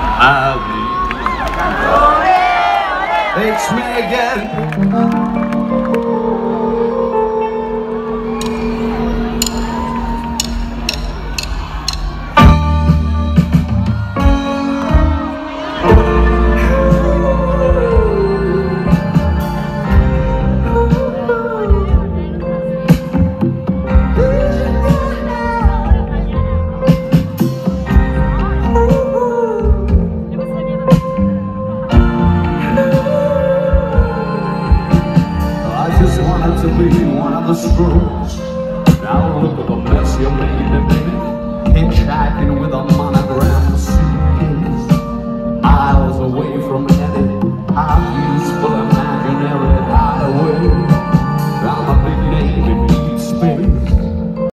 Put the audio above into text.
It's me again. To be one of the screws. Now look at the mess you made me, baby. Hitchhiking with a money